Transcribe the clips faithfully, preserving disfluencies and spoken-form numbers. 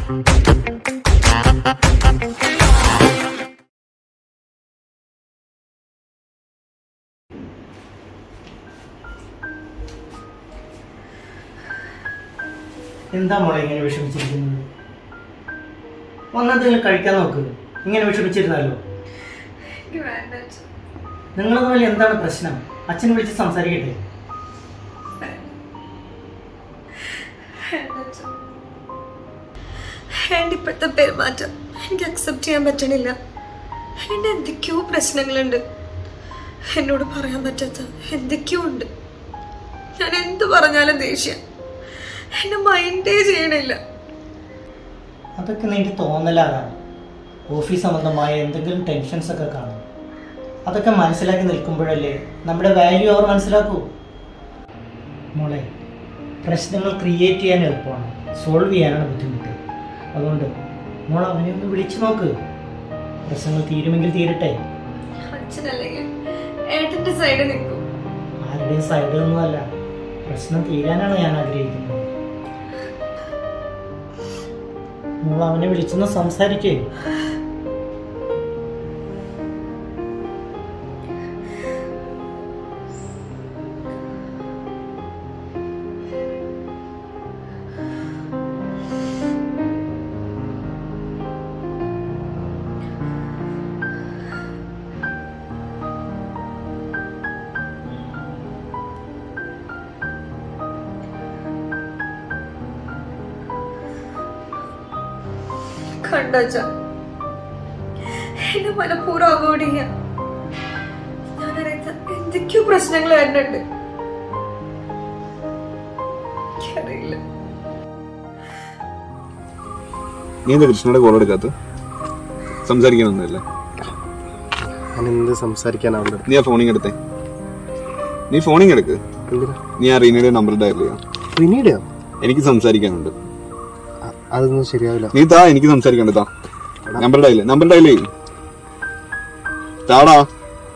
എന്താ മോളെ ഇങ്ങനെ വിഷമിച്ചിരിക്കുന്നത്? ഒന്നെന്തെങ്കിലും കഴിക്കാൻ നോക്ക്. ഇങ്ങനെ വിഷമിച്ചിരുന്നല്ലോ. നിങ്ങൾ തമ്മിൽ എന്താണ് പ്രശ്നം? അച്ഛനെ വിളിച്ച് സംസാരിക്കട്ടെ. എൻ്റെ ഇപ്പോഴത്തെ പെരുമാറ്റം എനിക്ക് അക്സെപ്റ്റ് ചെയ്യാൻ പറ്റണില്ല. എൻ്റെ എന്തൊക്കെയോ പ്രശ്നങ്ങളുണ്ട്, എന്നോട് പറയാൻ പറ്റാത്ത എന്തൊക്കെയോ ഉണ്ട്. ഞാൻ എന്ത് പറഞ്ഞാലും ദേഷ്യം, എന്നെ മൈൻഡേ ചെയ്യണില്ല. അതൊക്കെ നിന്റെ തോന്നലാകാം. ഓഫീസ് സംബന്ധമായ എന്തെങ്കിലും ടെൻഷൻസ് ഒക്കെ കാണും. അതൊക്കെ മനസ്സിലാക്കി നിൽക്കുമ്പോഴല്ലേ നമ്മുടെ വാല്യൂ അവർ മനസ്സിലാക്കൂ. മോളെ, പ്രശ്നങ്ങൾ ക്രിയേറ്റ് ചെയ്യാൻ എളുപ്പമാണ്, സോൾവ് ചെയ്യാനാണ് ബുദ്ധിമുട്ട്. അതുകൊണ്ട് മോൾ അവനെ ഒന്ന് വിളിച്ചു നോക്ക്. പ്രശ്നങ്ങൾ തീരുമെങ്കിൽ തീരട്ടെ. അച്ഛനല്ലെങ്കിൽ ഏട്ടൻ്റെ സൈഡ് നിൽക്കും. ആരുടെയും സൈഡ് ഒന്നുമല്ല, പ്രശ്നം തീരാനാണ് ഞാൻ ആഗ്രഹിക്കുന്നത്. മോൾ അവനെ വിളിച്ചൊന്ന് സംസാരിക്കേ. കണ്ടച്ച എന്നെ മനഃപൂർവ്വം അവോയ്ഡ് ചെയ്യാം. ഞാനറിയാത്ത എന്തൊക്കെയോ പ്രശ്നങ്ങൾ വരുന്നുണ്ട്, എനിക്കറിയില്ല. നീ എന്താ കൃഷ്ണയുടെ കോൾ എടുക്കാത്ത? സംസാരിക്കാനൊന്നുമില്ല. എന്ത് സംസാരിക്കാനാവില്ല. നീ ആ ഫോണിങ് എടുത്തേ. നീ ഫോണിങ് എടുക്ക്. നീ ആ റീനയുടെ നമ്പർ ഡയൽ ചെയ്യാം. റീനയുടെയോ? എനിക്ക് സംസാരിക്കാനുണ്ട്. അതൊന്നും ശരിയാവില്ല. നീ താ, എനിക്ക് സംസാരിക്കണ്ട. താ നമ്പർ ഡയൽ നമ്പർ ഡയൽ ചെയ്യും. താടാ.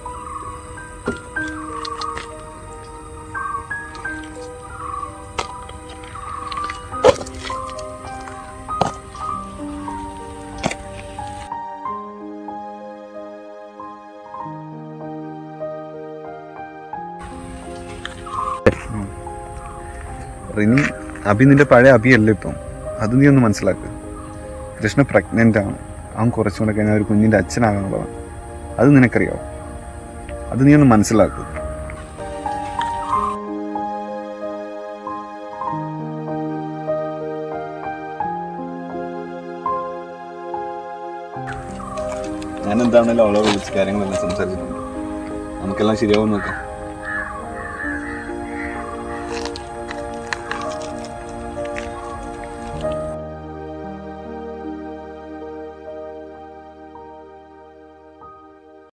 റിനി, അഭി നിന്റെ പഴയ അഭിയല്ല ഇപ്പം. അത് നീ ഒന്ന് മനസ്സിലാക്കുക. കൃഷ്ണ പ്രഗ്നൻ്റ് ആണ്. അവൻ കുറച്ചുകൂടെ കഴിഞ്ഞാൽ ഒരു കുഞ്ഞിൻ്റെ അച്ഛനാകാനുള്ളതാണ്. അത് നിനക്കറിയാവും. അത് നീ ഒന്ന് മനസ്സിലാക്കുക. ഞാൻ എന്താണല്ലോ അവളെ വിളിച്ച് കാര്യങ്ങളെല്ലാം സംസാരിച്ചിട്ടുണ്ട്. നമുക്കെല്ലാം ശരിയാവും നോക്കാം.